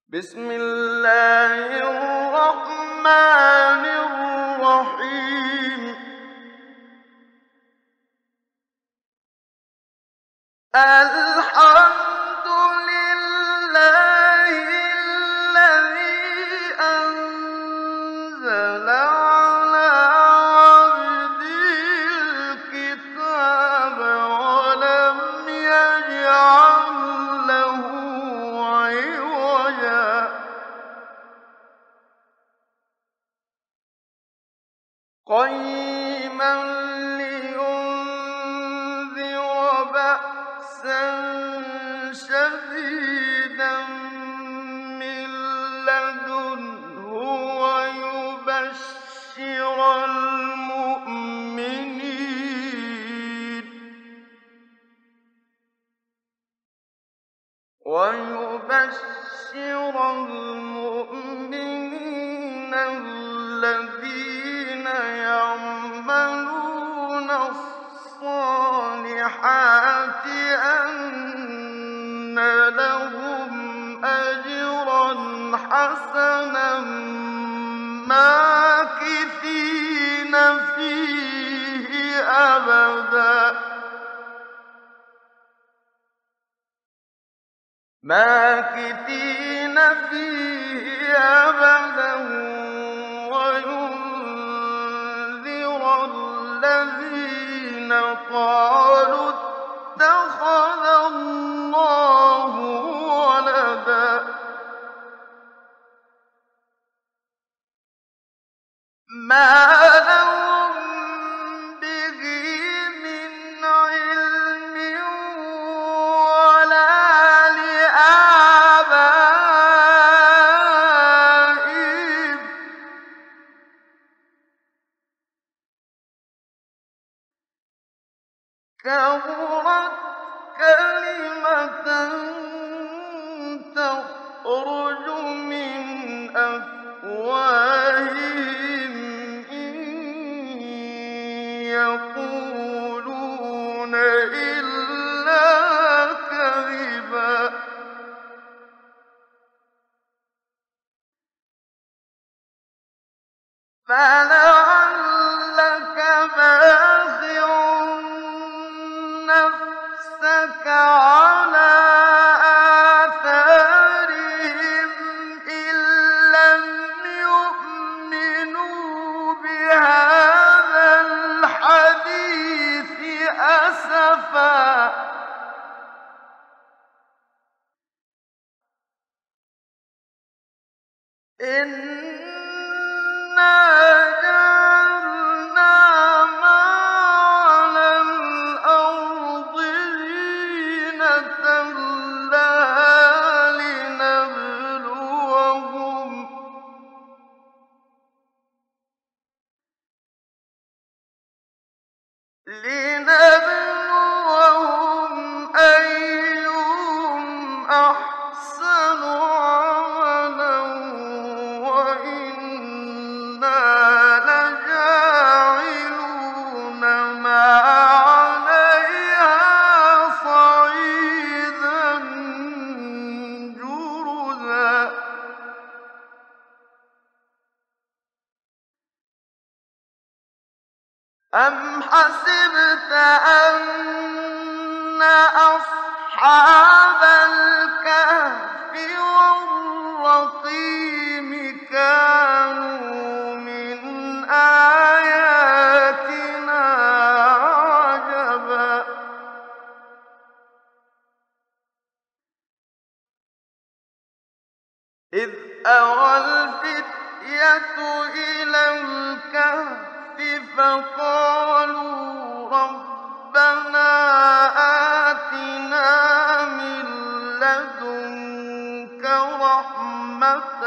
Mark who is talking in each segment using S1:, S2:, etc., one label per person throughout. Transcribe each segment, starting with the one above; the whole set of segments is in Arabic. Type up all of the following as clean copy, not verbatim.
S1: بسم الله الرحمن الرحيم. الحمد لله الذي أنزل على عبده الكتاب ولم يجعل له عوجا قيما لينذر بأسا شديدا من لدنه ويبشر المؤمنين الذين يعملون الصالحات أن لهم أجرا حسنا ماكثين فيه أبدا وينذر الذين قالوا اتخذ الله ولدا ما لهم به من علم ولا لآبائهم كبرت كلمة تخرج من أفواههم إن يقولون إلا كذبا فلعلك باخع نفسك على آثارهم إن لم يؤمنوا بهذا الحديث أسفا إنا جعلنا ما على الأرض زينة لها لنبلوهم أيهم أحسن عملا وإنا لجاعلون ما عليها صعيدا جرزا أم حسبت أن أصحاب الكهف والرقيم كانوا من آياتنا عجبا إذ أوى الفتية إلى الكهف فقالوا ربنا آتنا من لدنك رحمة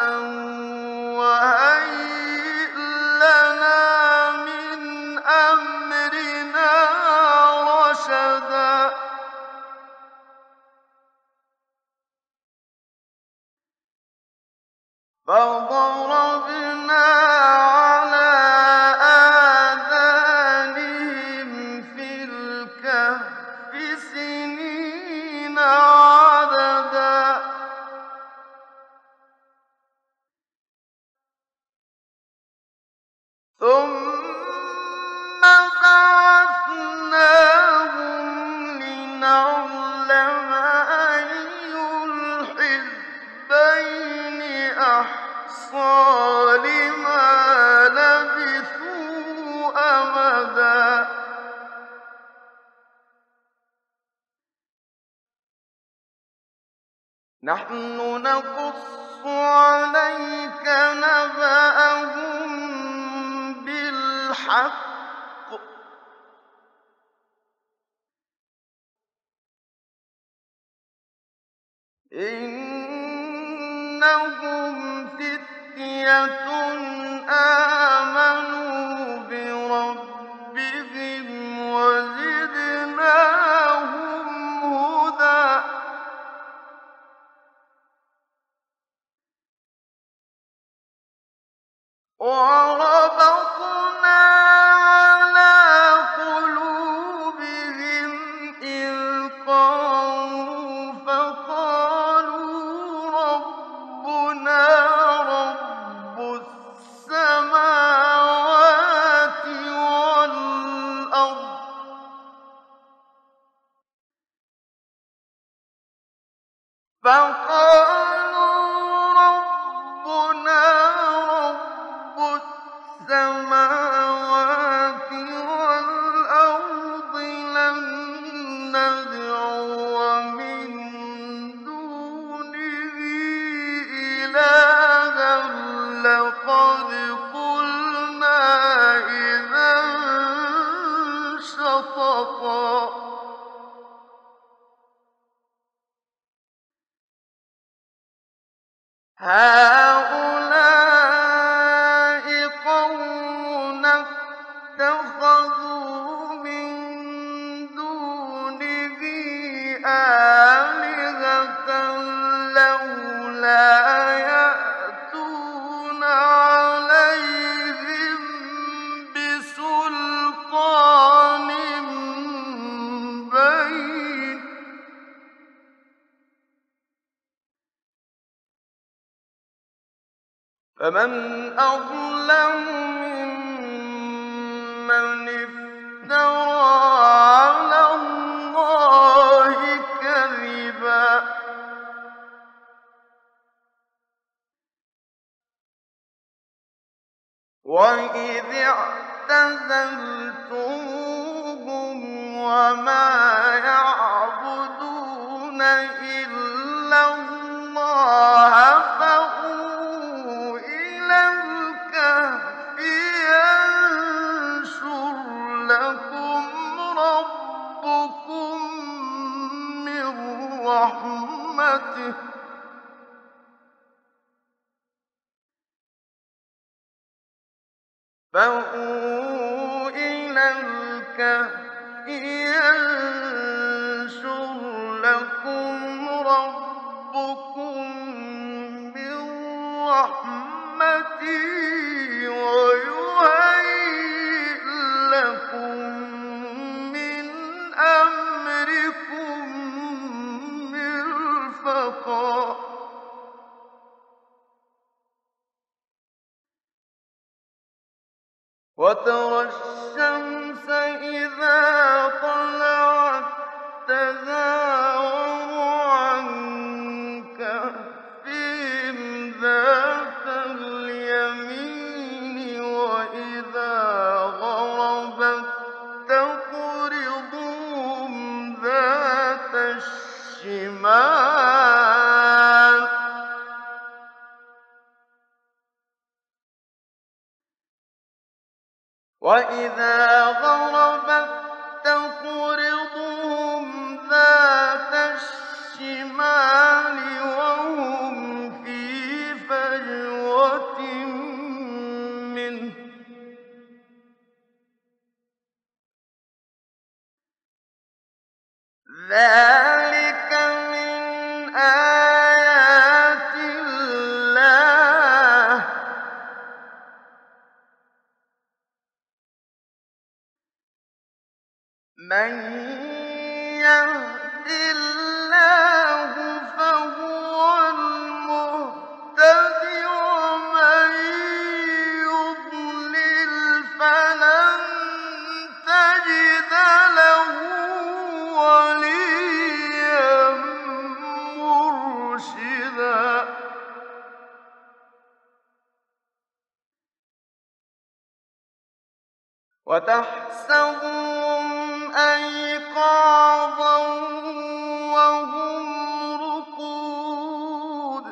S1: وهيئ لنا من أمرنا رشدا فضربنا على آذانهم في الكهف سنين عددا ثم بعثناهم لنعلم أي الحزبين أحصى لما لبثوا أمدا نحن نقص عليك نبأهم بالحق إنهم فتية آمنوا بربهم وزدناهم هدى وربطنا على قلوبهم إذ قاموا فقالوا ربنا رب السماوات والأرض لن ندعو من دونه إلها لقد قلنا إذا شططا هؤلاء قومنا اتخذوا من دونه آلهة لولا يأتون عليهم بسلطان بين فمن أظلم ممن افترى على الله كذبا وإذ اعتزلتموهم وما يعبدون إلا الله فأووا إلى الكهف ينشر لكم ربكم من رحمته فأووا إلى الكهف ينشر لكم ربكم من رحمته ويهيئ لكم من أمركم مرفقا وترى الشمس إذا طلعت تزاور عن كهفهم ذات اليمين وإذا غربت تقرضهم ذات الشمال وإذا غربت تقرضهم ذات الشمال وهم في فجوة منه ذلك من آيات الله وتحسبهم أيقاظا وهم رقود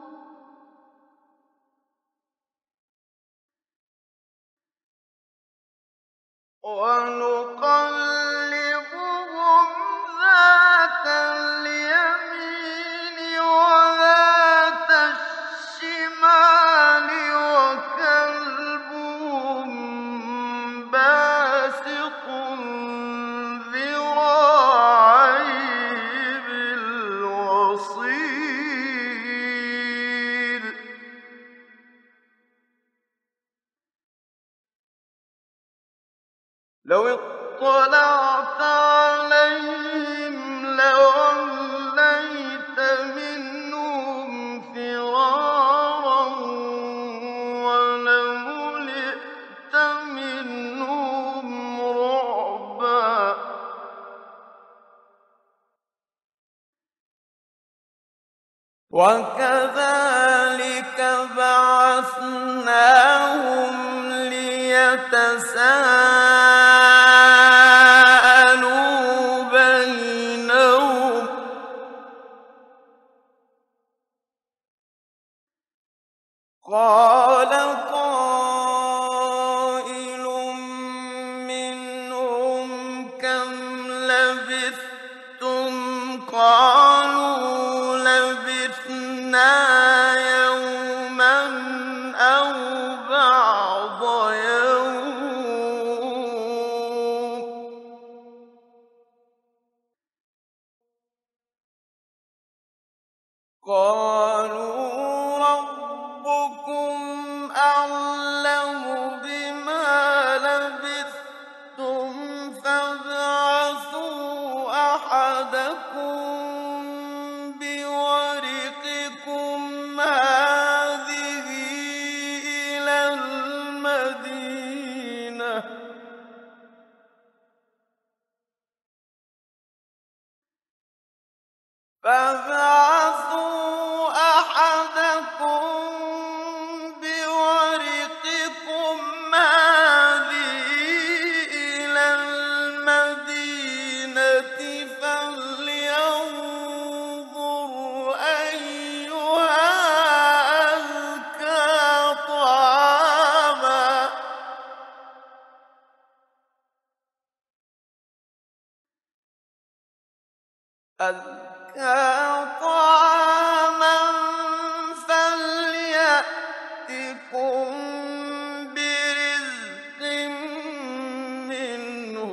S1: ونقلبهم ذات اليمين وذات الشمال وكلبهم باسط ذراعيه بالوصيد لو اطلعت عليهم لوليت منهم فرارا ولملئت منهم رعبا وكذلك بعثناهم ليتساءلوا بينهم قال قائل منهم كم لبثتم قالوا لبثنا يوما أو بعض يوم قالوا ربكم أعلم بما لبثتم فابعثوا أحدكم بورقكم هذه إلى المدينة فابعثوا أحدكم بورقكم هذه إلى المدينة فلينظر أيها أزكى طعاما فليأتكم برزق منه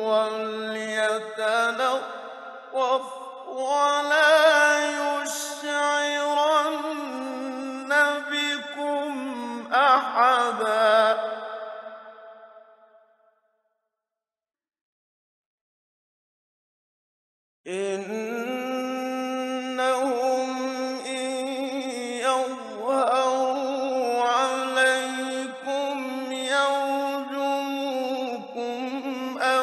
S1: وليتلطف ولا يشعرن بكم أحدا إنهم إن يظهروا عليكم يرجموكم أو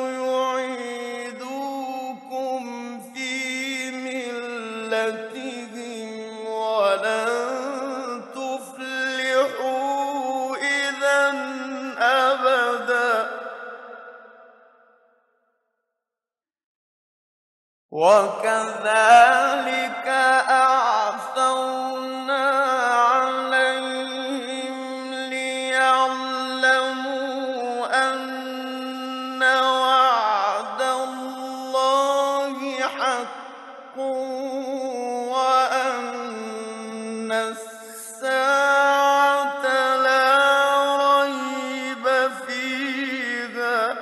S1: يعيدوكم في ملتهم ولن تفلحوا إذا أبدا وكذلك أعثرنا عليهم ليعلموا أن وعد الله حق وأن الساعة لا ريب فيها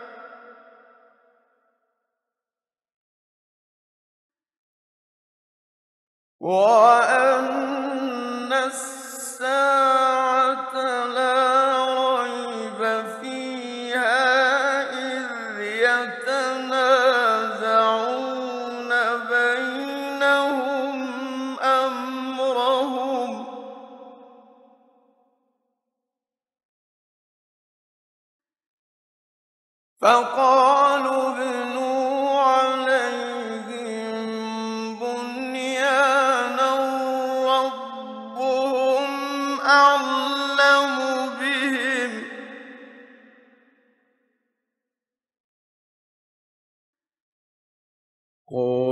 S1: وأن الساعة لا ريب فيها إذ يتنازعون بينهم أمرهم فقالوا ابنوا عليهم بنيانا ربهم أعلم بهم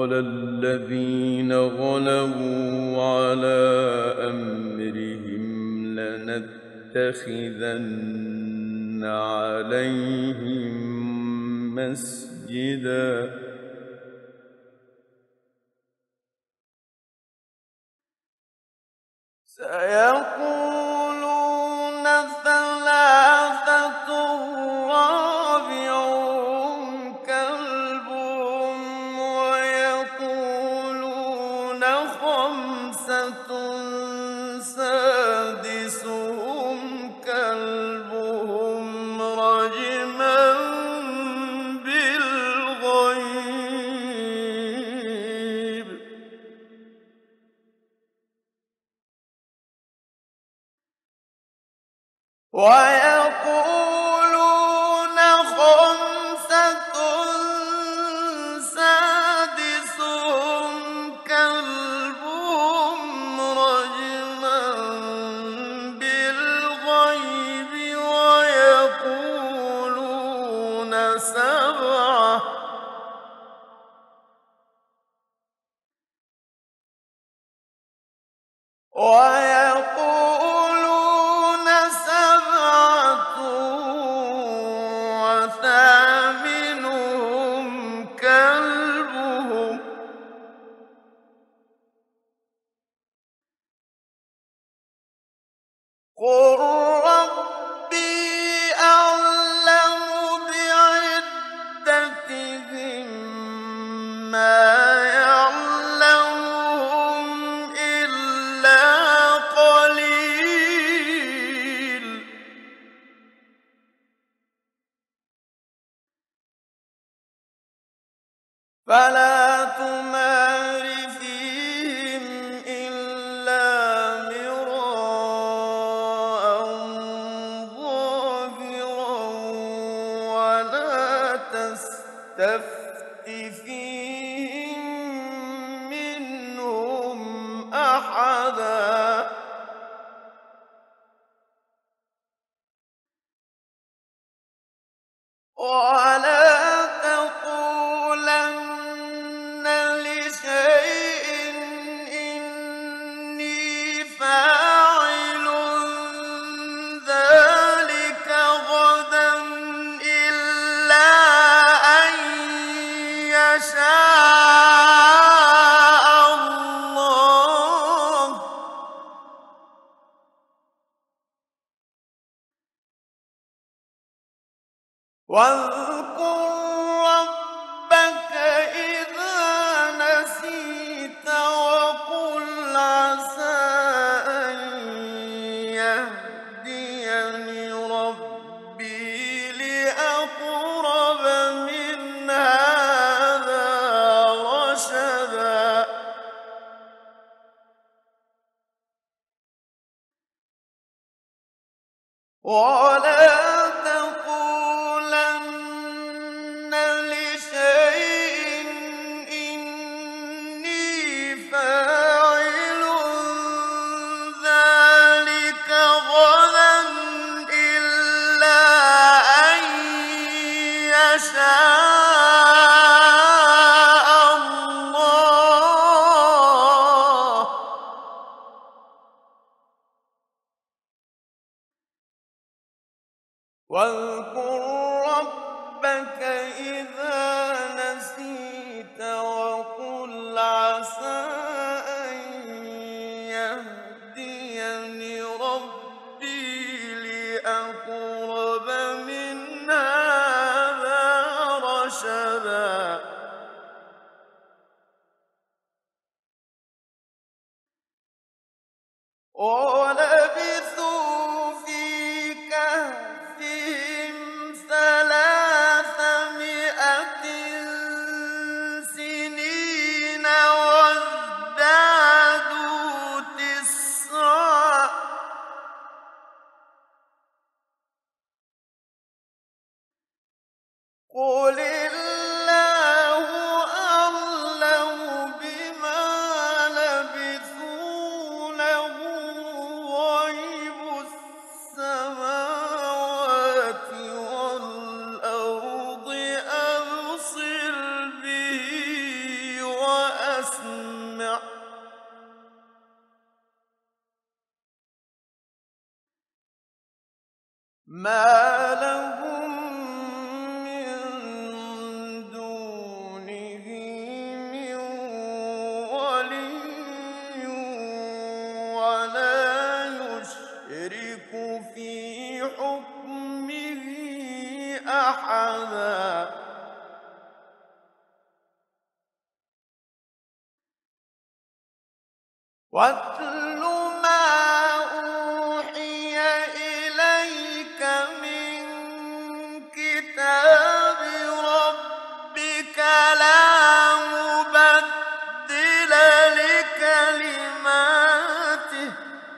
S1: قال الذين غلبوا على أمرهم لنتخذن عليهم مسجدا سيقولون ثلاثة رابعهم كلبهم ويقولون خمسة سادسهم كلبهم رجما بالغيب ويقولون خمسة سادسهم كلبهم رجما بالغيب ويقولون سبعة وثامنهم كلبهم قل ربي أعلم بعدتهم ما يعلمهم إلا قليل فلا تمار فيهم إلا مراء ظاهرا ولا تستفت فيهم منهم أحدا ولا تقولن لشيء إني فاعل ذلك غدا إلا أن يشاء الله واذكر ربك إذا نسيت وقل عسى أن يهديني ربي لأقرب من هذا رشدا ولا تقولن لشيء إني فاعل ذلك غدا إلا أن يشاء الله واذكر ربك إذا نسيت وقل عسى أن يهديني ربي لأقرب من هذا رشدا ولبثوا في كهفهم 300 سنين وازدادوا تسعا قل الله أعلم بما لبثوا له غيب السماوات والأرض أبصر به ما لهم من دونه من ولي ولا يشرك في حكمه أحدا. واتل ما أوحي إليك من كتاب ربك لا مبدل لكلماته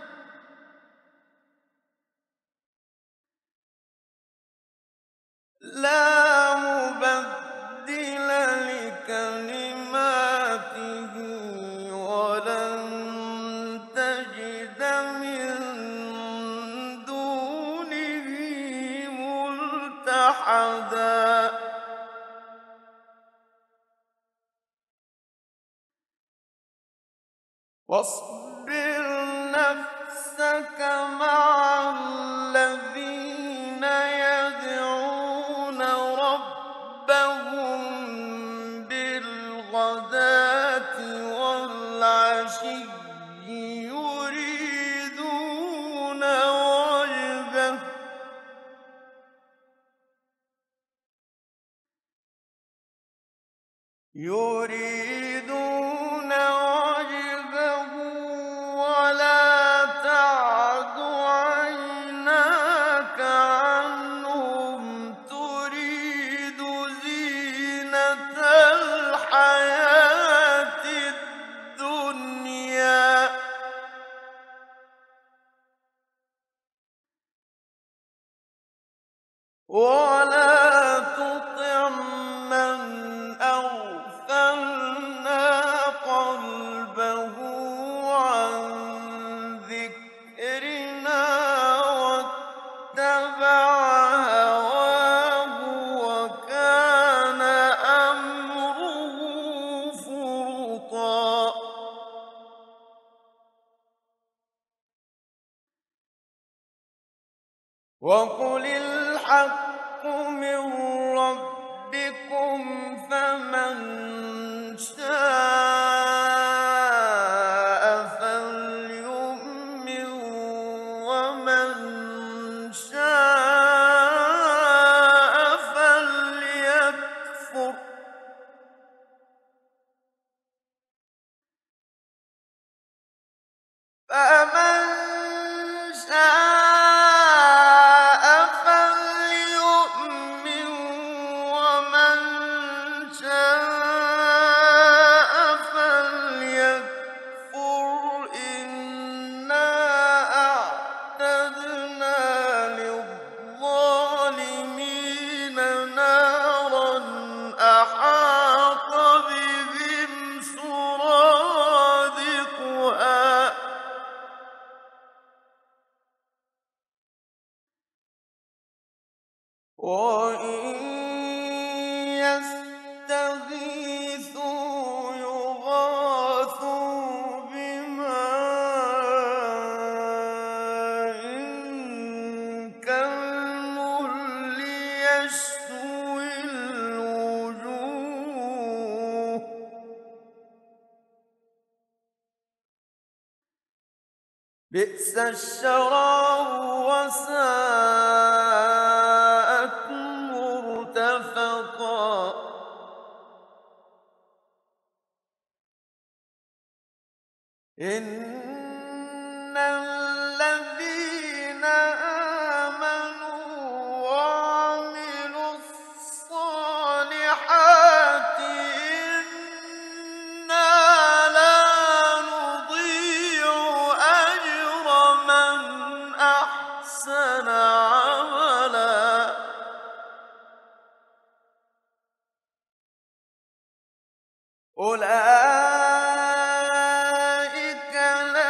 S1: ولن تجد من دونه ملتحدا. واصبر نفسك مع الذين يدعون ربهم بالغداة والعشي يريدون وجهه ولا تعد عيناك عنهم تريد زينة الحياة الدنيا. ولا تطع من أغفلنا قلبه عن ذكرنا واتبع هواه وكان أمره فرطا. وقل الحق من ربكم فمن شاء فليؤمن ومن شاء فليكفر. فمن شاء فليؤمن ومن شاء فليكفر. إنا أعتدنا للظالمين نارا أحاط بهم سرادقها وإن يستغيثوا يغاثوا بماء كالمهل يشوي الوجوه بئس الشراب وساءت مرتفقا. إن الذين آمنوا وعملوا الصالحات إنا لا نضيع أجر من أحسن عملا. أولئك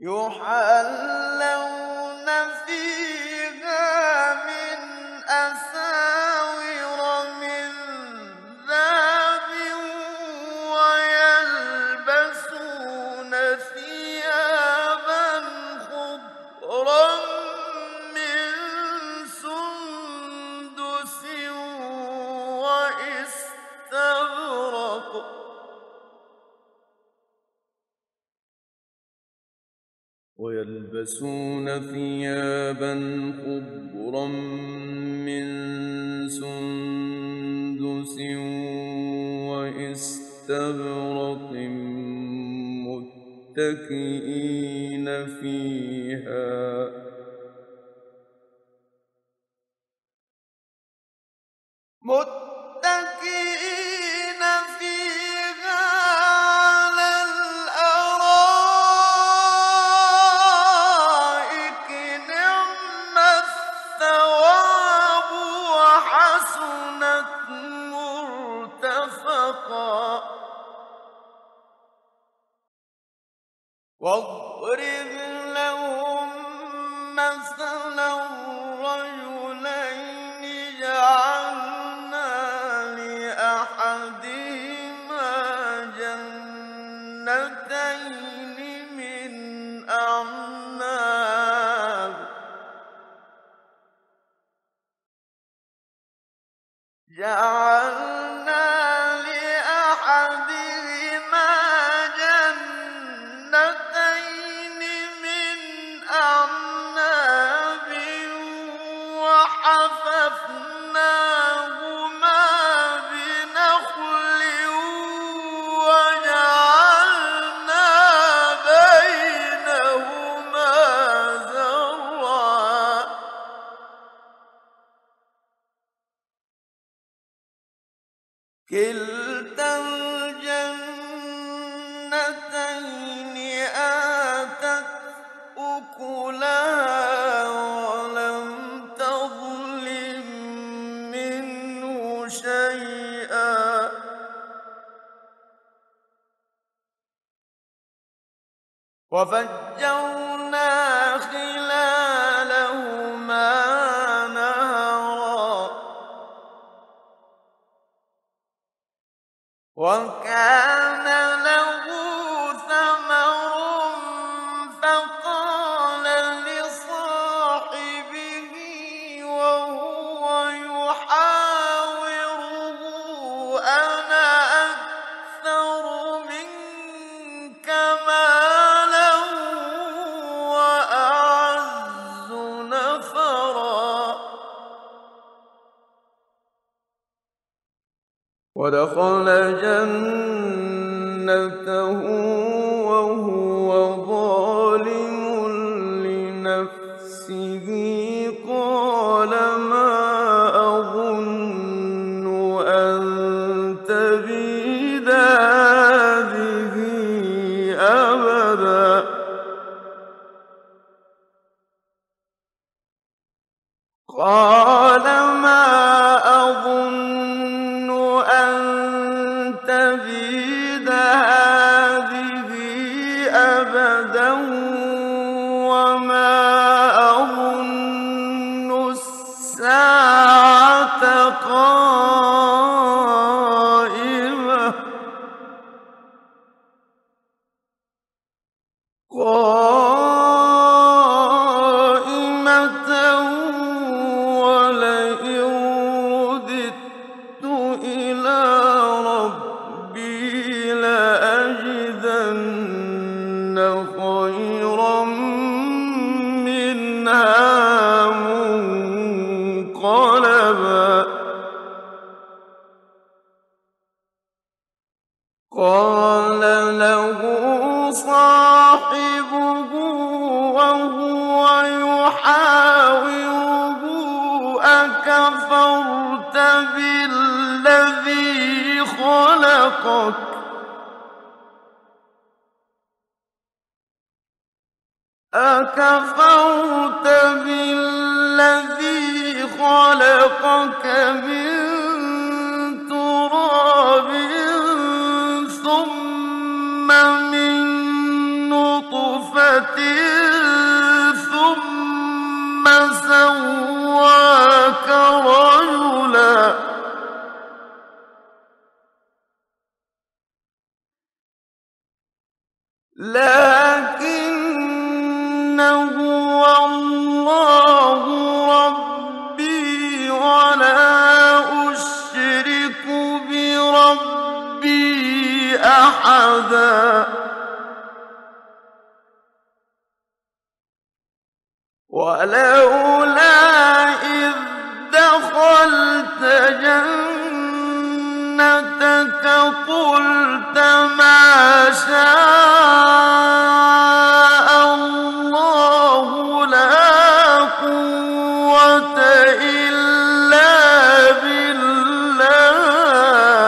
S1: يحلون فيها من أساور من ذهب ويلبسون ثيابا خضرا من سندس وإستبرق ويلبسون ثيابا خضرا من سندس وإستبرق متكئين فيها على الأرائك نعم الثواب وحسنت مرتفقا واضرب لهم مثلا رجلين جعلنا لأحدهما جنتين من أعناب وحففناهما بنخل وجعلنا بينهما زرعا كلتا الجنتين آتت أكلها ولم تظلم منه شيئا وفجرنا خلالهما نهرا وكان له ثمر فقال لصاحبه وهو يحاوره أنا أكثر منك مالا وأعز نفرا ودخل جنته وهو ظالم لنفسه قال ما أظن أن تبيد هذه أبدا قال ما أظن أن تبيد هذه أبدا وما أظن الساعة قائمة ولئن رددت إلى ربي لأجدن خيرا منها منقلبا قال له صاحبه وهو يحاوره أكفرت بالذي خلقك أكفرت بالذي خلقك من تراب ثم من نطفة لكن هو الله ربي ولا أشرك بربي أحدا ولولا إذ دخلت جنتك قلت ما شاء الله لا قوة إلا بالله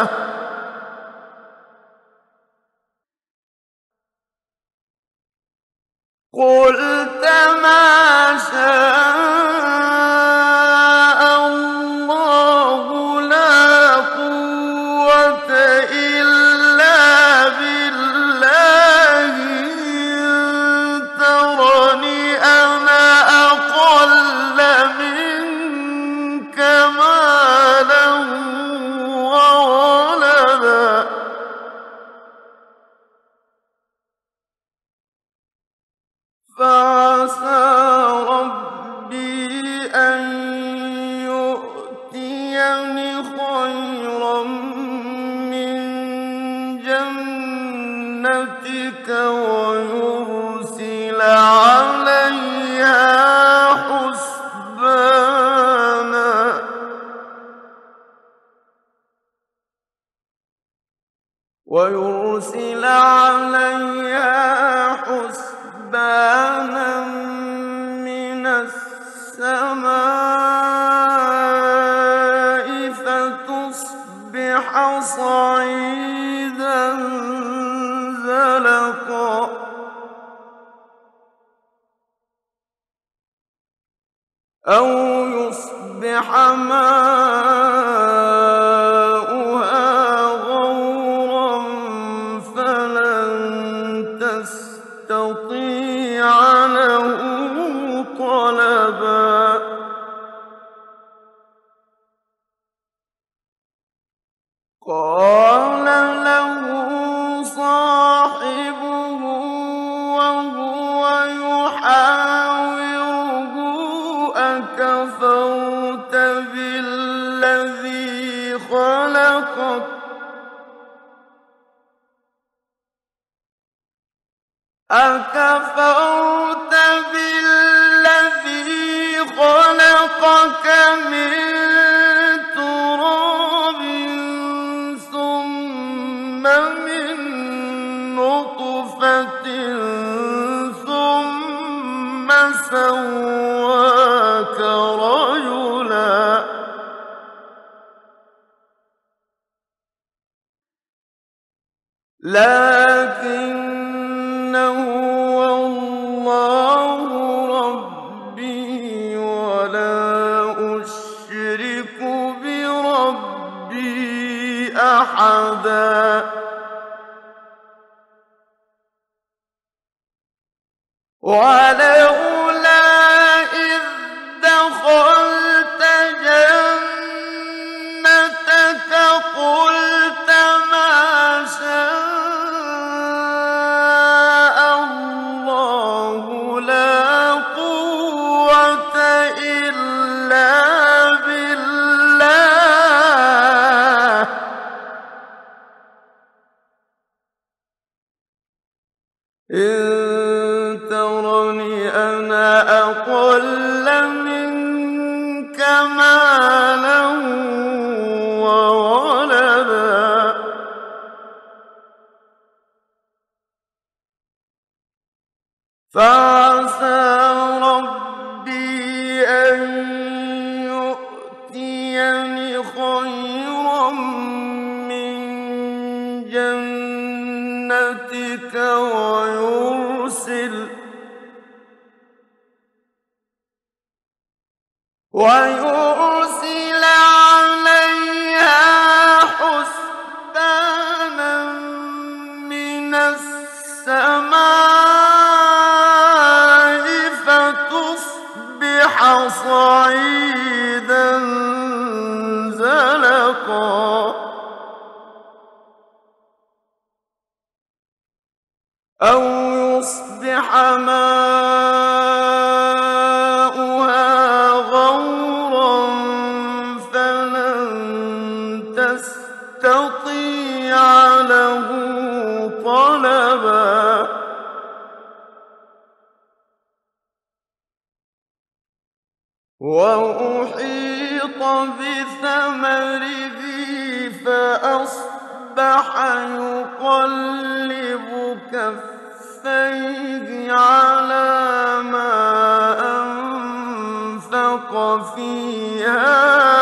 S1: قلت ما شاء الله لا قوة إلا بالله إن ترني أنا أقل منك مالا وولدا فعسى ربي أن يؤتيني خيرا من جنتك ويرسل عليها حسبانا من السماء فتصبح صعيدا زلقا أو يصبح ماؤها غورا فلن تستطيع له طلبا قال له صاحبه وهو يحاوره أكفرت بالذي خلقك من تراب ثم من نطفة ثم سواك رجلا لكن هو الله ربي ولا أشرك بربي أحدا ولولا إذ دخلت جنتك قلت ما شاء الله لا قوة إلا بالله إن ترني أنا أقل منك مالا وولدا فعسى ربي أن يؤتيني خيرا من جنتك ويرسل عليها حسبانا من السماء فتصبح صعيدا زلقا أو ماؤها غورا فلن تستطيع له طلبا وأحيط بثمره فأصبح يقلب كفيه على ما أنفق فيها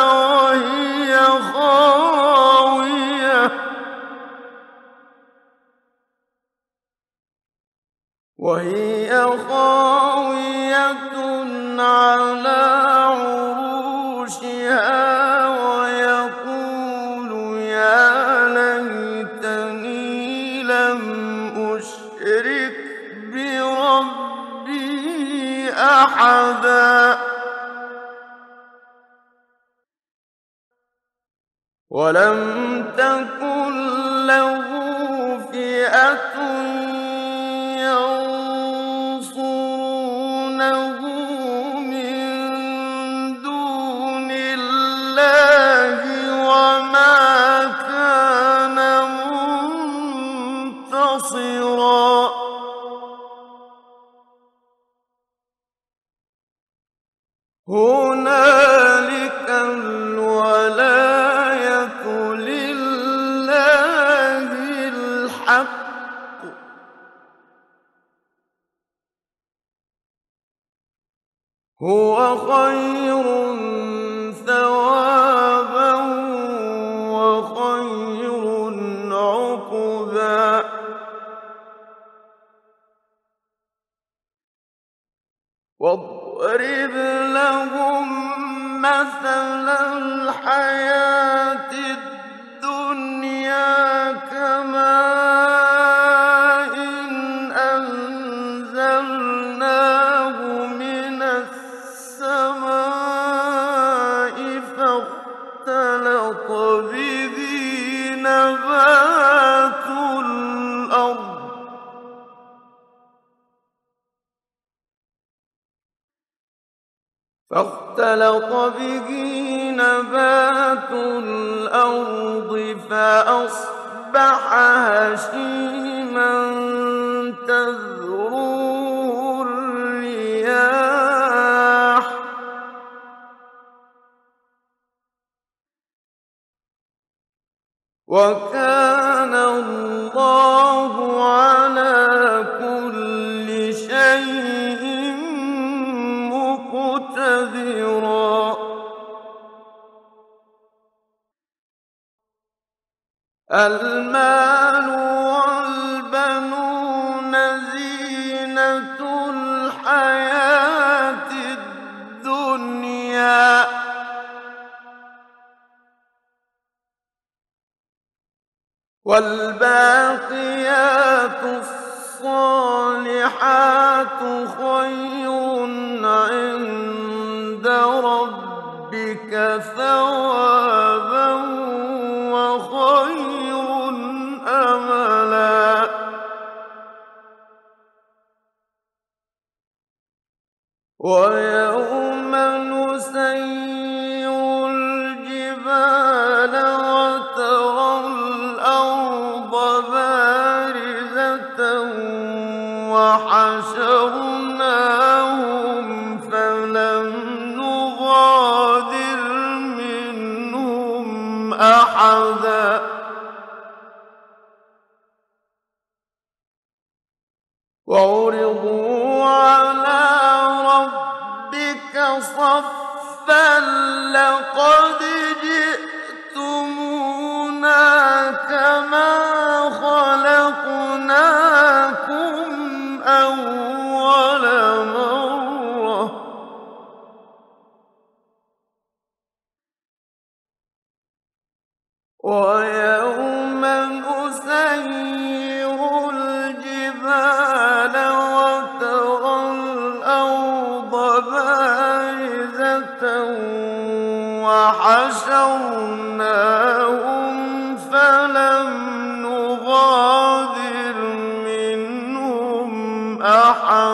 S1: وهي خاوية على عروشها ويقول يا ليتني لم أشرك بربي أحدا ولم تكن له فئة ينصرونه من دون الله وما كان منتصرا هنالك الولاية لله الحق هو خير ثوابا وخير عقبا واضرب لهم مثل الحياة الدنيا كماء أنزلناه من السماء فاختلط به نبات الأرض فأصبح هشيما تذروه الرياح وكان الله على كل شيء مقتدرا المال والبنون زينة الحياة الدنيا والباقيات الصالحات خير عند ربك ثوابا وخير أملا ويوم نسير الجبال وترى الأرض بارزة وحشرناهم فلم نغادر منهم أحدا وعرضوا على ربك صفا لقد جئتمونا كما خلقناكم أول مرة ويوم نسير الجبال وترى الأرض بارزة وحشرناهم فلم نغادر منهم أحدا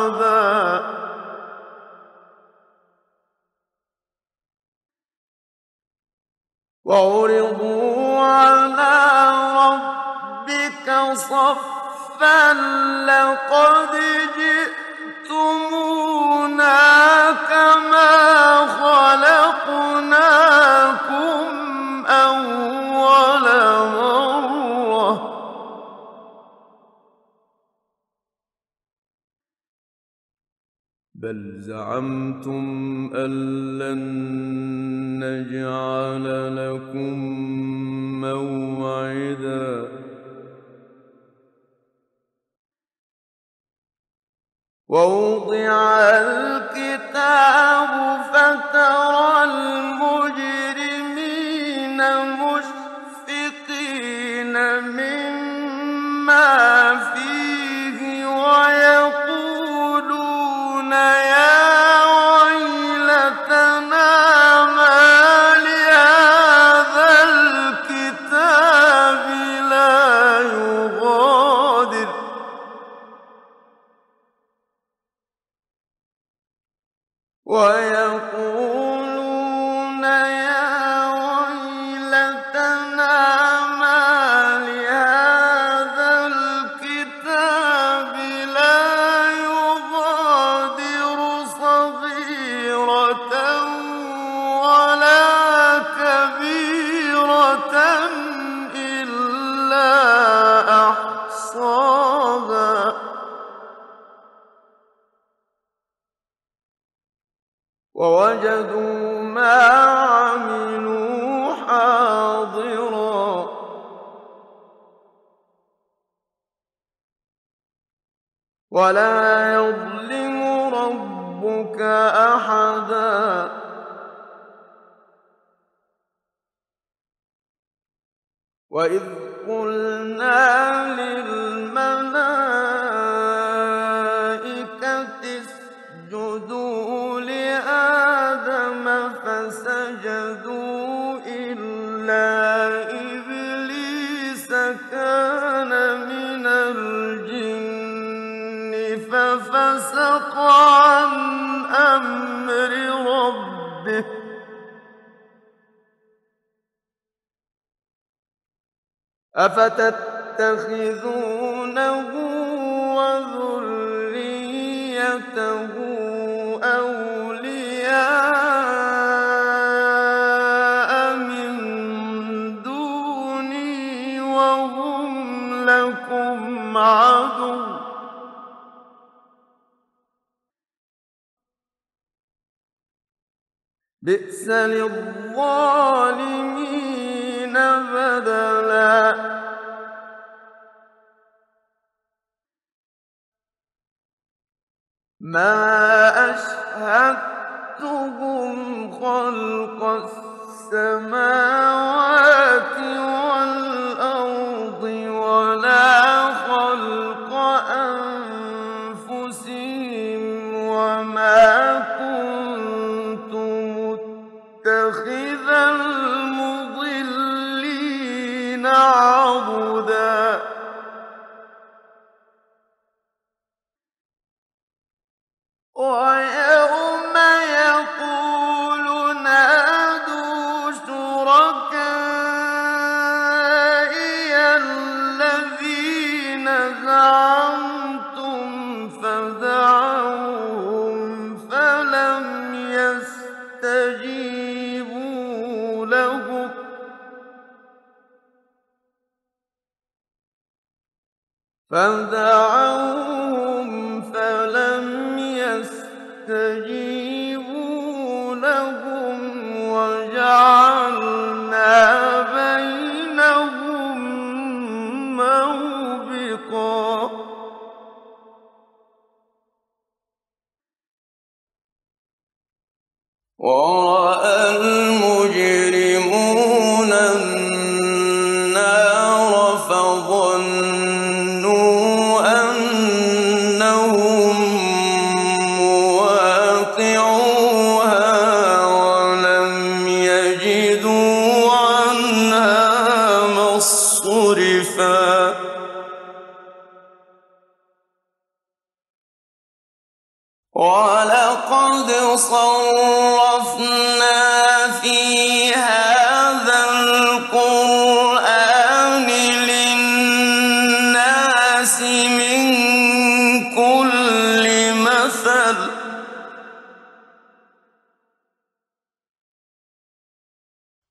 S1: وعرضوا على ربك صفا لقد جئتمونا كما خلقناكم أول مرة بل زعمتم أن لن نجعل لكم موعدا ووضع الكتاب فترى المجرمين مشفقين مما فيه ويقولون يا ويلتنا ما لهذا الكتاب لا يغادر ويقولون يا ويلتنا ما لهذا الكتاب لا يغادر صغيرة ولا كبيرة إلا أحصاها ووجدوا ما عملوا حاضرا ولا يظلم ربك أحدا وإذ قلنا للملائكة اسجدوا لآدم فسجدوا إلا إبليس كان من الجن ففسق عن أمر ربه أفتتخذونه وذريته أولياء من دوني وهم لكم عدو بئس للظالمين بدلا ما أشهدتهم خلق السماوات والأرض ولا خلق أنفسهم وما كنت متخذ المضلين عضدا ويوم يقول نادوا شركائي الذين زعمتم فدعوهم فلم يستجيبوا لهم فاستجيبوا لهم وجعلنا بينهم موبقا ورأى المجرمون النار فظنوا أنهم مواقعوها ولم يجدوا عنها مصرفا ولقد صرفنا في هذا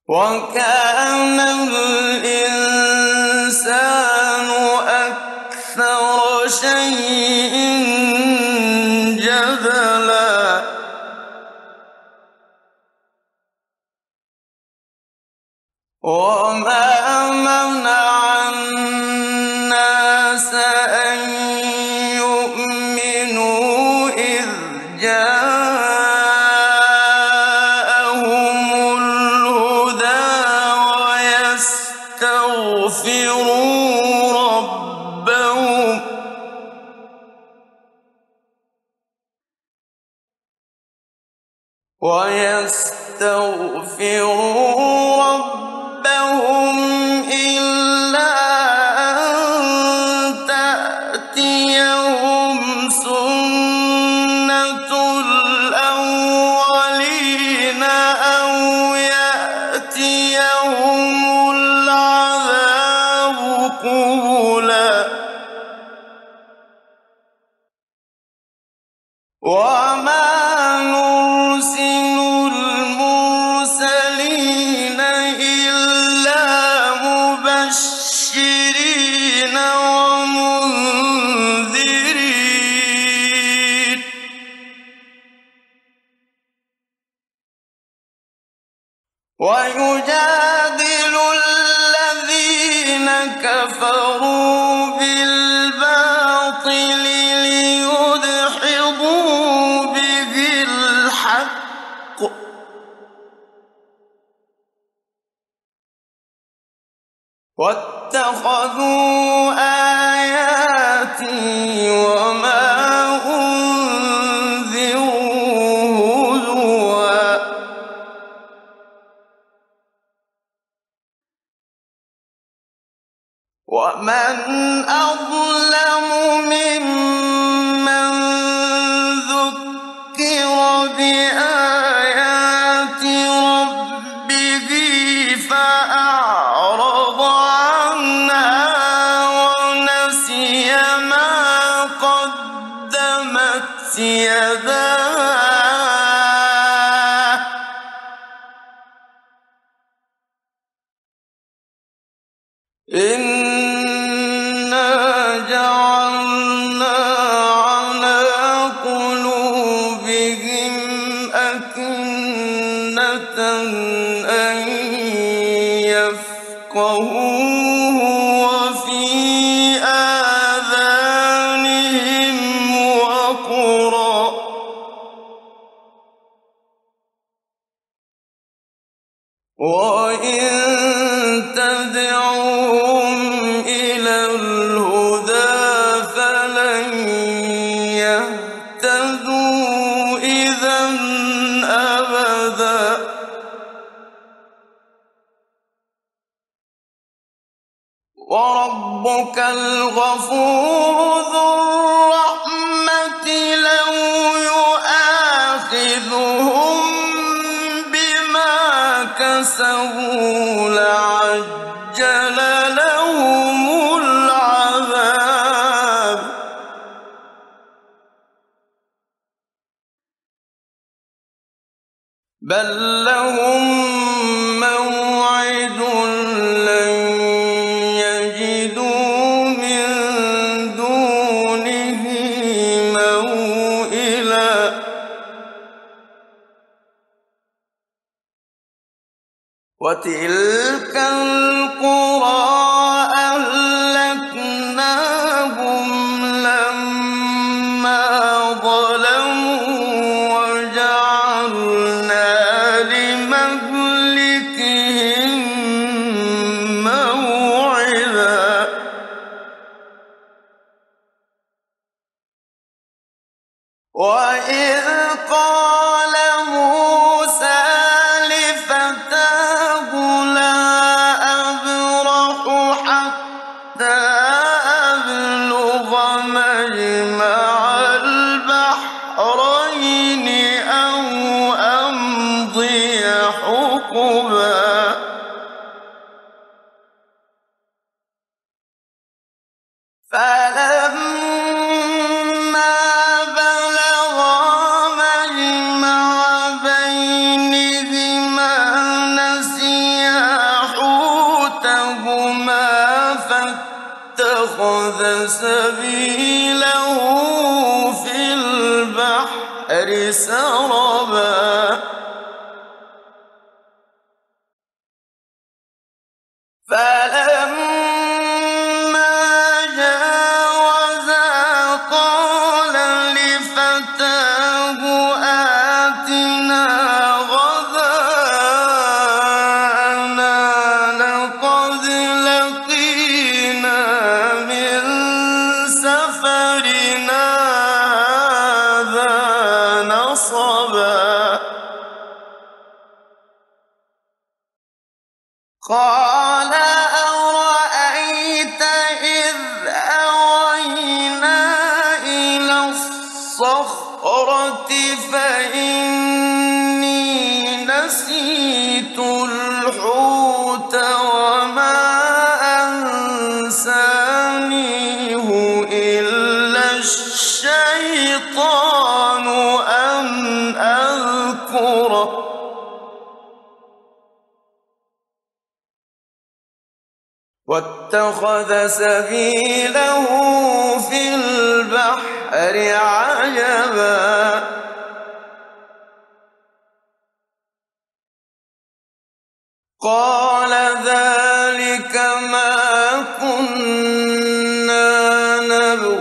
S1: وكان الإنسان أكثر شيء جدلا وما منع الناس أن يؤمنوا إذ جاءهم الهدى ويستغفروا ربهم إلا أن تأتيهم سنة الأولين أو يأتيهم العذاب قبلا وما نرسل المرسلين إلا مبشرين ومنذرين ويجادل الذين كفروا بالباطل ليدحضوا به الحق واتخذوا آياتي وما أنذروا هزوا ومن أظلم ممن ذكر بآيات ربه فأعرض عنها ونسي ما قدمت يداه إنا جعلنا على قلوبهم أكنة أن يفقهوه وفي آذانهم وقرا وإن تدعوهم إلى الهدى فلن يهتدوا إذا أبدا وربك الغفور ذو الرحمة لو يؤاخذهم بما كسبوا لعجل لهم العذاب بل لهم موعد لن يجدوا من دونه موئلا وتلك القرى أهلكناهم لما ظلموا وجعلنا لمهلكهم موعدا وإذ قال موسى لفتاه لا أبرح حتى أبلغ مجمع البحرين أو أمضي حقبا فلما بلغا مجمع بينهما نسيا اتخذ سبيله في البحر سربا فلما جاوزا قال لفتاه آتنا غداءنا لقد لقينا من سفرنا هذا نصبا قال أرأيت إذ أوينا إلى الصخرة فإني نسيت الحوت وما أنسانيه إلا الشيطان أن أذكره واتخذ سبيله في البحر عجبا قال ذلك ما كنا نبغ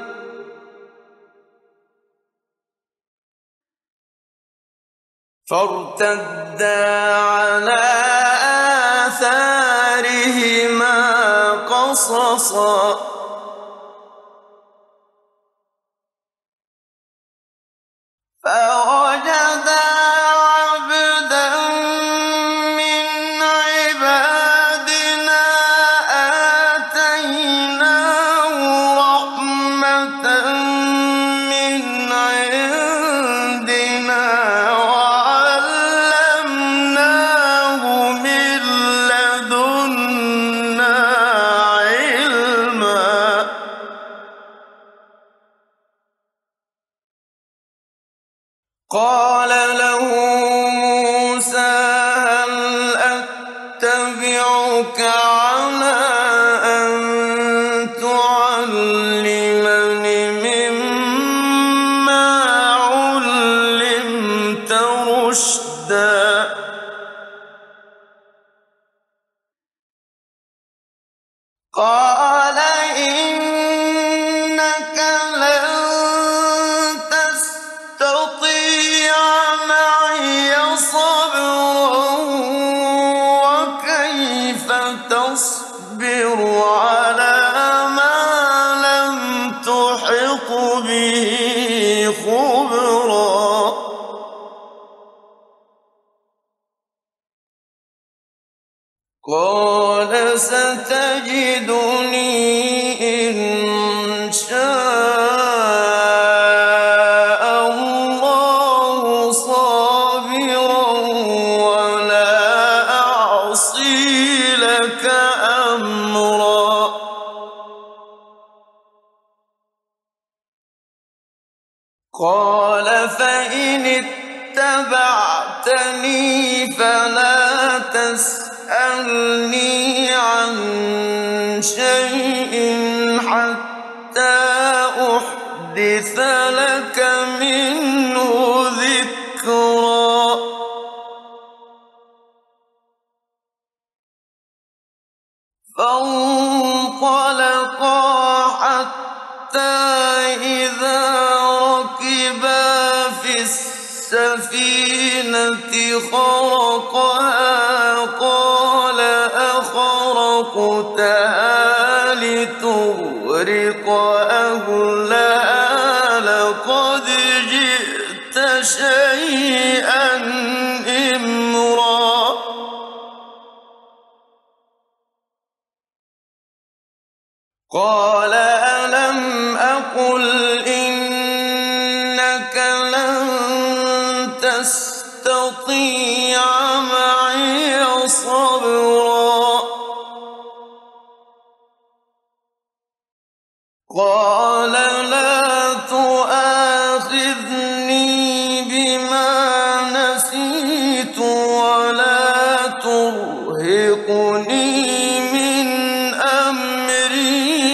S1: فارتدا على آثارهما قصصا فوجدا عبدا من عبادنا آتيناه رحمة من عندنا وعلمناه من لدنا علما قال له موسى هل أتبعك على أن تعلمني مما علمت رشدا قال إنك لن تستطيع معي صبرا وكيف تصبر على ما لم تحط به خبرا قال ستجدني إن شاء الله صابرا ولا أعصي لك أمرا قال فإن اتبعتني فلا تسألني عن شيء حتى أحدث لك منه ذكرا فانطلقا حتى إذا ركبا في السفينة خرقها قال أخرقتها لتغرق أهلها لقد جئت شيئا إمرا قال ألم أقل إنك لن تستطيع معي صبرا قال لا تؤاخذني بما نسيت ولا ترهقني من أمري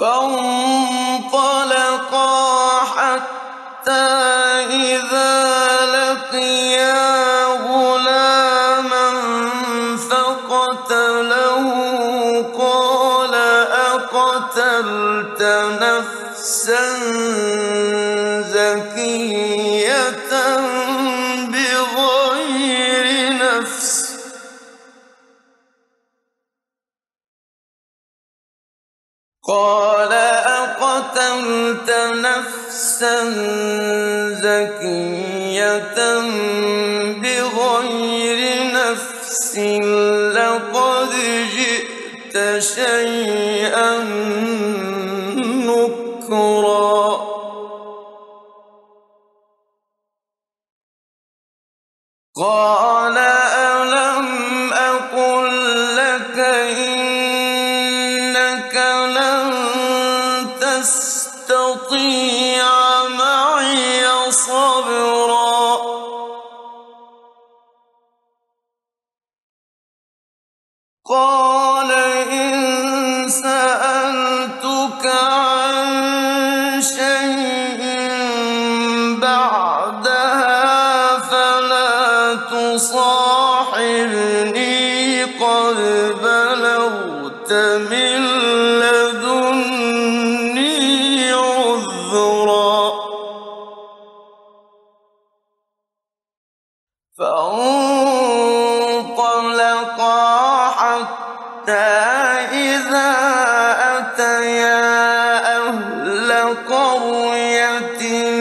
S1: فانطلقا حتى إذا لقيا غلاما فقتله قال أقتلت نفسا زكية بغير نفس قال أقتلت نفسا زكية بغير نفس لقد جئت شيئا نكرا قال ألم أقل لك إنك لن تستطيع معي صبرا قال إن سألتك عن شيء بعدها فلا تصاحبني قد بلغت من لدني عذرا فانطلقا حتى إذا أتيا أهل قرية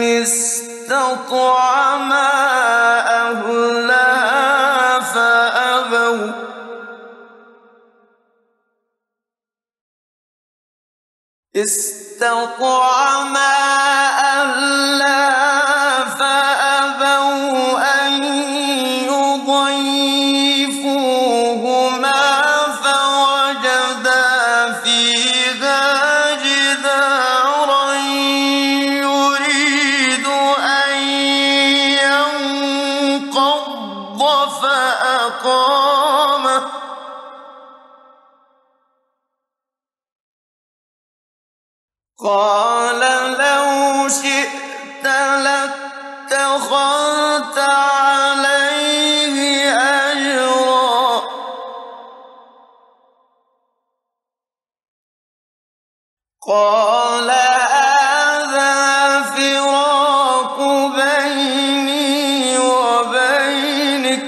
S1: استطعما أهلها فأبوا أن يضيفوهما فوجدا فيها جدارا يريد أن ينقض فأقامه قال لو شئت لاتخذت عليه أجرا قال هذا فراق بيني وبينك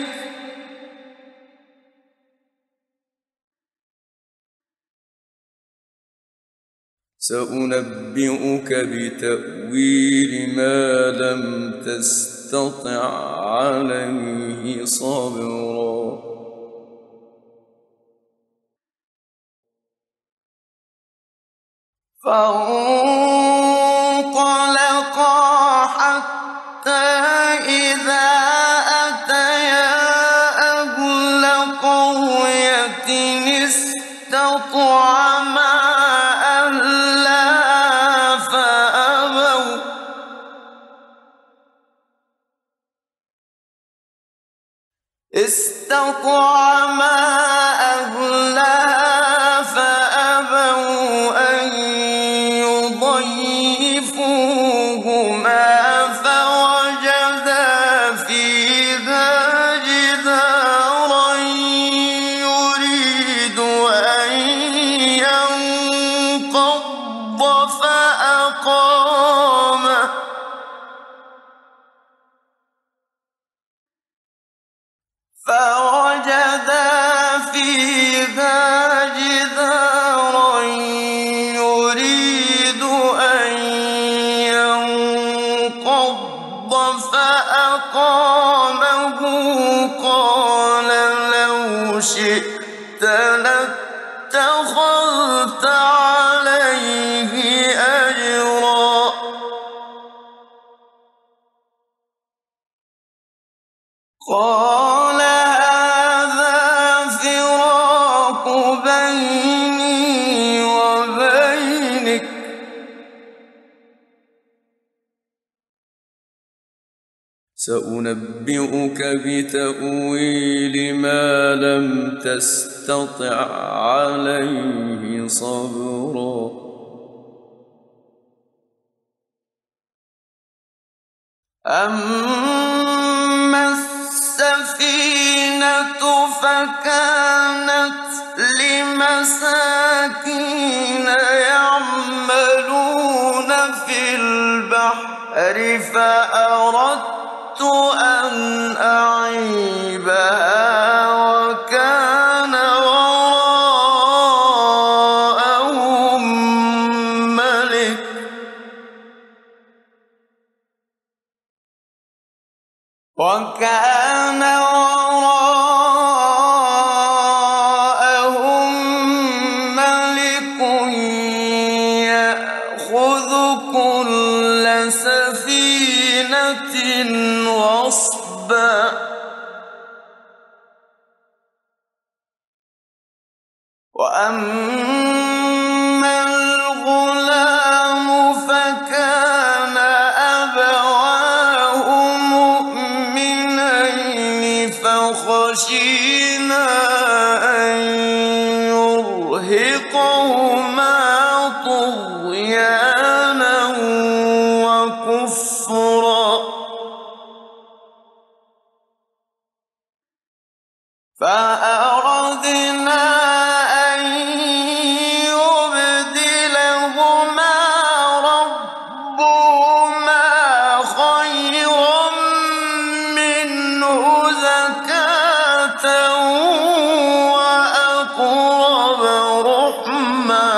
S1: سأنبئك بتأويل ما لم تستطع عليه صبرا فانطلقا حتى إذا أتيا أهل قرية استطعما أهلها فأبوا أن يضيفوهما فوجدا فيها جدارا يريد أن ينقض فأقامه فوجدا فيها جدارا يريد أن ينقض فأقامه قال لو شئت لاتخذت عليه أجرا قال هذا فراق بيني وبينك سأنبئك بتأويل ما لم تستطع عليه صبرا أما السفينة فكانت لمساكين يعملون في البحر فأردت أن أعيبها وكان وراءهم ملك يأخذ كل سفينة غصبا وأما الغلام فكان أبواه مؤمنين فخشينا أن يرهقهما طغيانا وكفرا فأردنا أن يبدلهما ربهما خيرا منه زكاة وأقرب رحما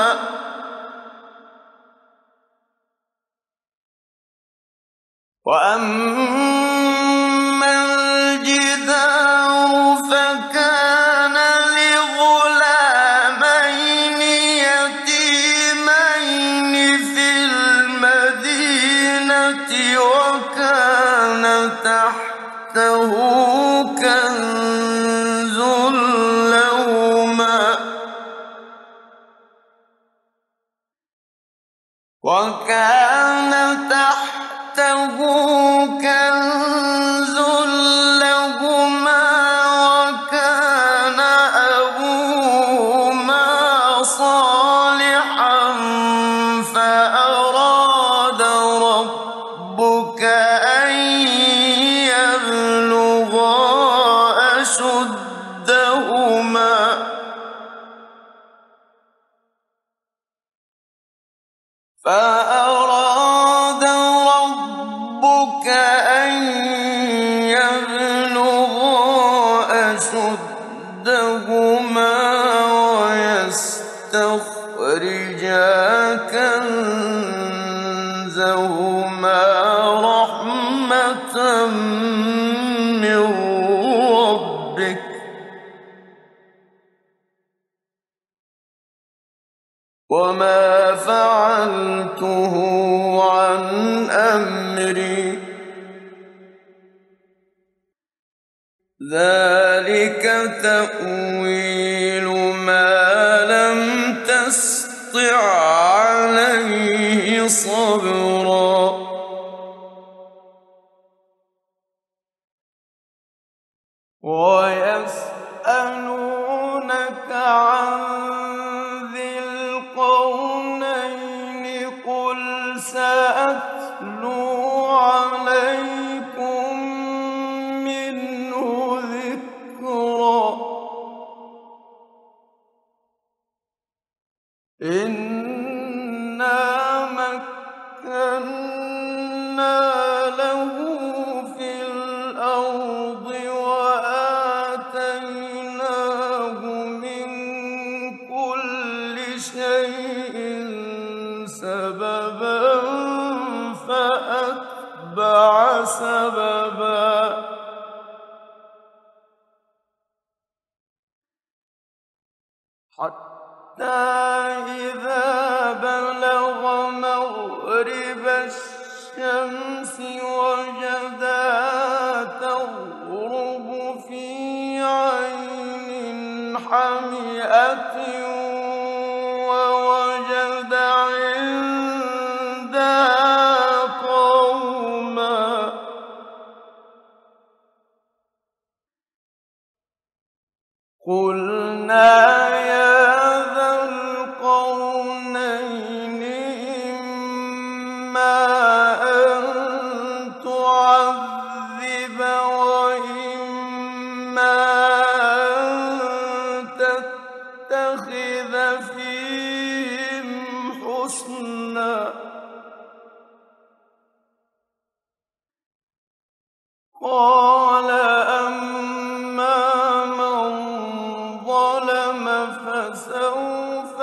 S1: وأما الجدار فكان لغلامين يتيمين في المدينة وكان تحته كنز لهما وكان أبوهما صالحا فأراد ربك أن يبلغا أشدهما ويستخرجا كنزهما رحمة من ربك وما فعلته عن أمري ذلك تأويل ما لم تسطع عليه صبرا ويسألونك عن ذي القرنين قل سأتلو عليكم منه ذكرا إنا مكنا له في الأرض وآتيناه من كل شيء سببا فأتبع سببا حتى إذا بلغ مغرب الشمس وجدها تغرب في عين حمئة ووجد عندها قوما قلنا يا ذا القرنين إما أن تعذب قال أما من ظلم فسوف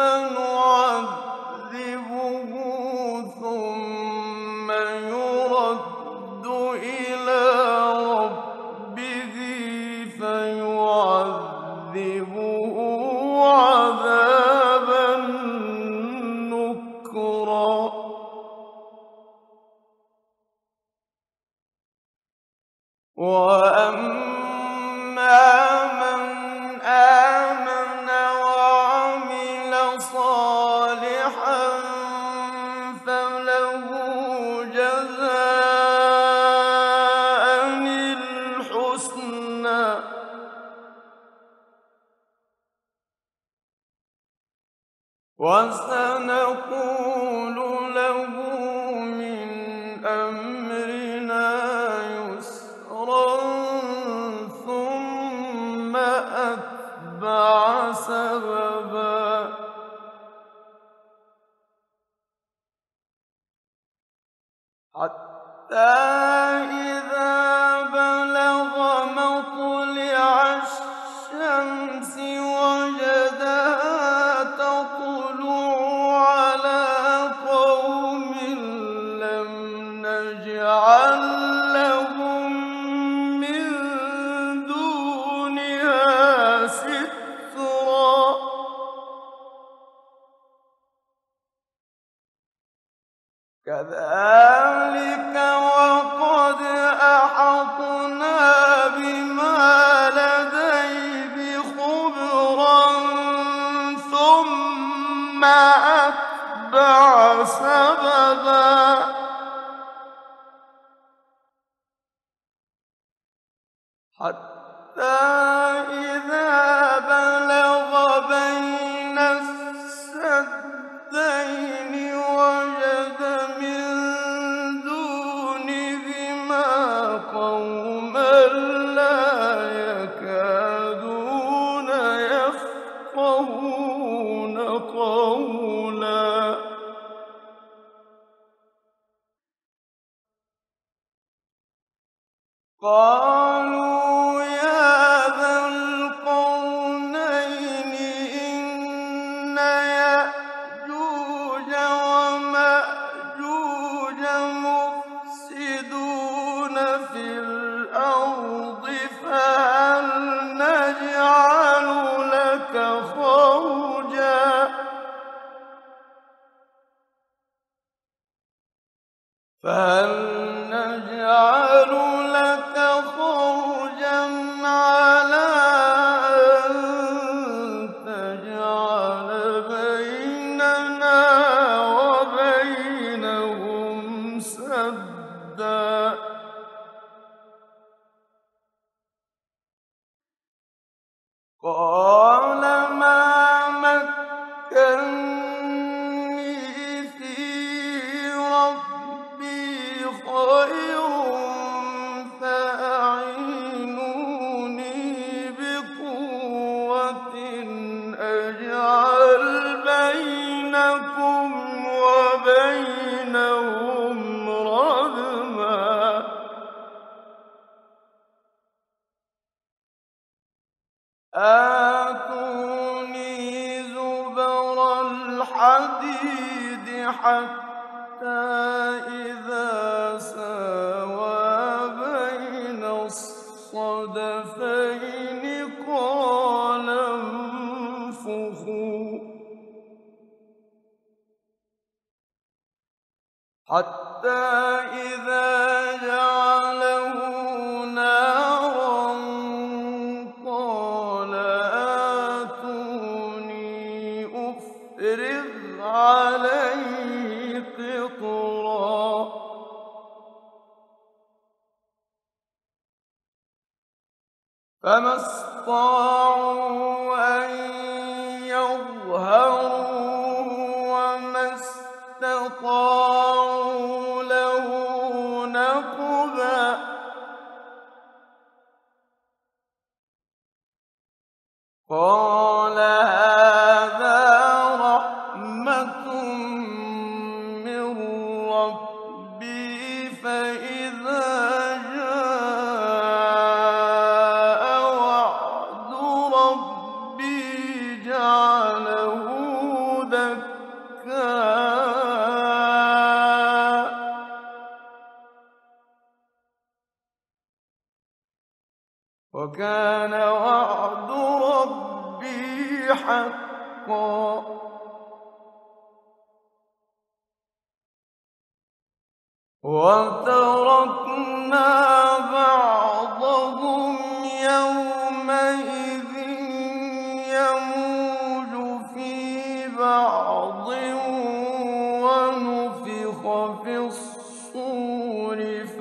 S1: نعذبه ثم يرد إلى ربه فيعذبه عذابا نكرا وأما من آمن وعمل صالحا فله جزاء الحسنى وسنقول له من أمرنا يسرا ثم أتبع سببا حتى إذا بلغ مطلع الشمس وجدها تطلع على قوم لم نجعل لهم من دونها سترا كذلك وقد أحطنا بما لديه خبرا ثم أتبع سببا حتى إذا بلغ بين السدين وجد من دونهما قوما لا يكادون يفقهون قولا قالوا يا ذا القرنين إن يأجوج ومأجوج مفسدون في الأرض فهل نجعل لك خرجا على أن تجعل بيننا وبينهم سدا قال ما مكني فيه ربي خير فأعينوني بقوة أجعل بينكم وبينهم ردما آتوني زبر الحديد حتى إذا ساوى بين الصدفين قال انفخوا حتى إذا جعله نارا قال آتوني أفرغ عليه قطرا فما استطاعوا أن يظهروه وما استطاعوا له نقبا قال هذا رحمة من ربي فإذا جاء وكان وعد ربي حقا. وتركنا بعضهم يومئذ يموج في بعض ونفخ في الصور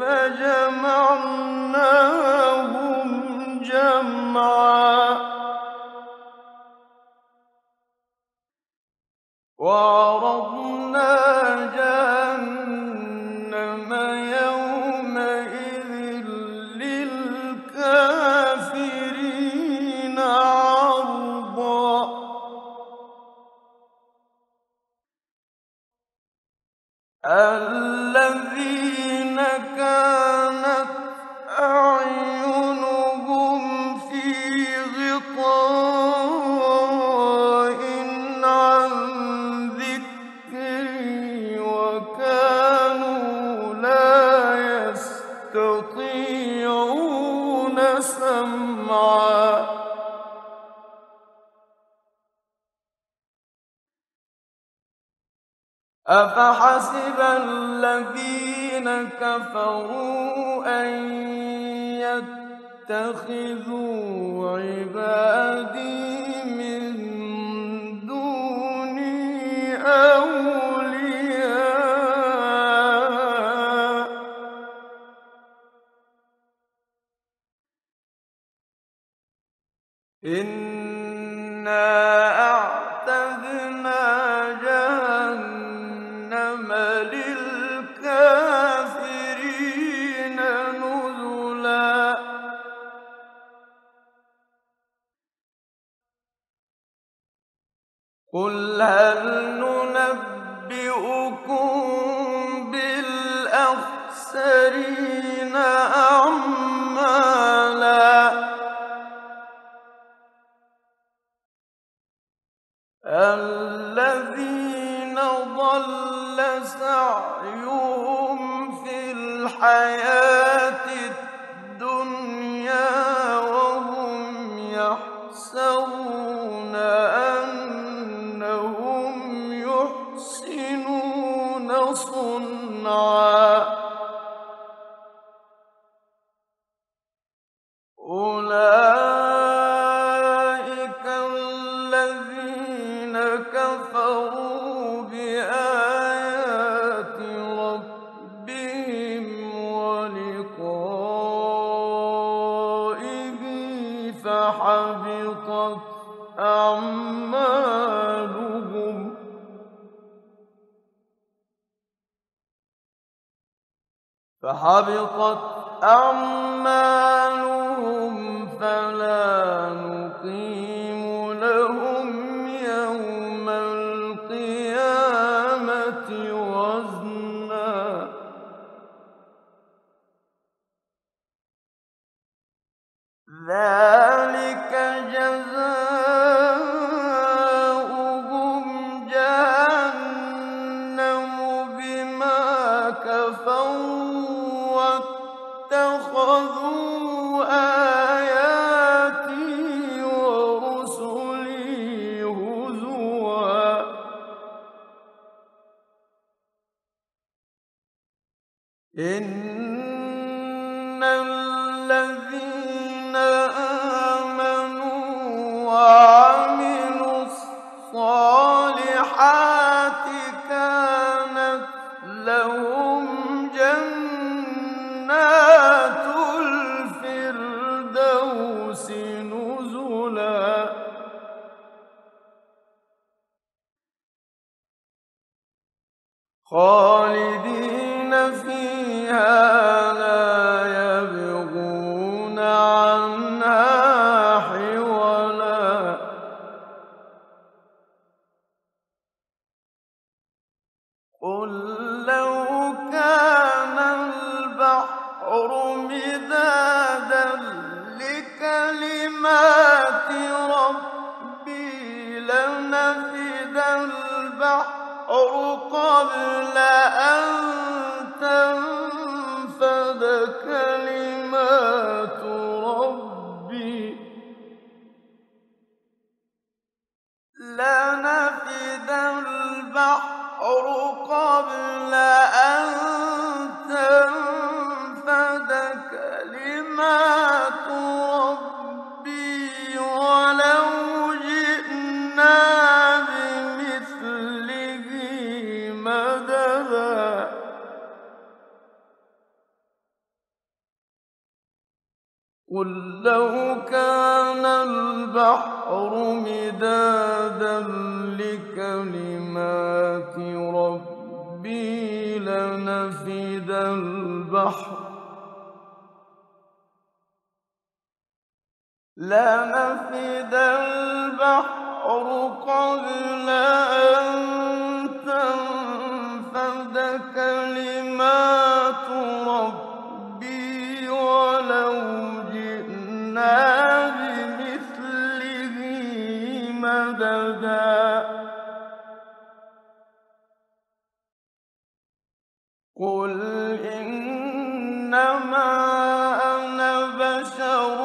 S1: فجمعناهم جمعا. وعرضنا جهنم يومئذ للكافرين عرضا. الذين كانت أعينهم في غطاء عن ذكري وكانوا لا يستطيعون سمعا. أفحسب الذين كفروا أن يتخذوا عبادي من دوني أولياء. إنا أعتدنا جهنم للكافرين نزلا. قل هل ننبئكم بالأخسرين أعمالا. الذين ضل سعيهم في الحياة الدنيا وهم يحسبون أنهم يحسنون صنعا. أولئك الذين كفروا بآيات ربهم ولقائه فحبطت أعمالهم فلا نقيم لهم يوم القيامة وزنا. ذلك جزاؤهم جهنم بما كفروا واتخذوا آياتي ورسلي هزوا. إن الذين آمنوا وعملوا الصالحات كانت لهم جنات الفردوس نزلا. خالدين فيها لا يبغون عنها حولا. قل لو كان البحر مدادا لكلمات ربي لنفد البحر قبل أن تنفد كلمات ربي قُل لَّوْ كَانَ الْبَحْرُ مِدَادًا لِّكَلِمَاتِ رَبِّي لَنَفِدَ الْبَحْرُ قَبْلَ أَن تَنفَدَ كَلِمَاتُ رَبِّي وَلَوْ جِئْنَا بِمِثْلِهِ مَدَدًا قُلْ إِنَّمَا أَنَا بَشَرٌ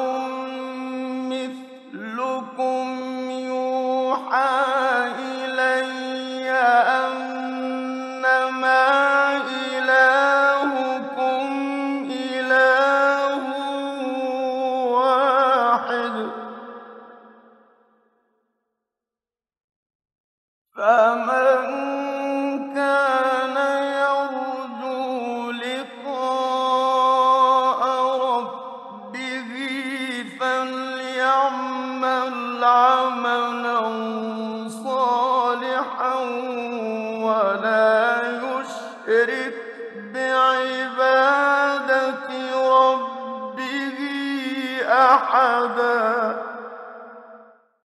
S1: مِّثْلُكُمْ يُوحَىٰ إِلَيَّ أَنَّمَا إِلَٰهُكُمْ إِلَٰهٌ وَاحِدٌ ۖ فَمَن كَانَ يَرْجُو لِقَاءَ رَبِّهِ فَلْيَعْمَلْ عَمَلًا صَالِحًا وَلَا يُشْرِكْ بِعِبَادَةِ رَبِّهِ أَحَدًا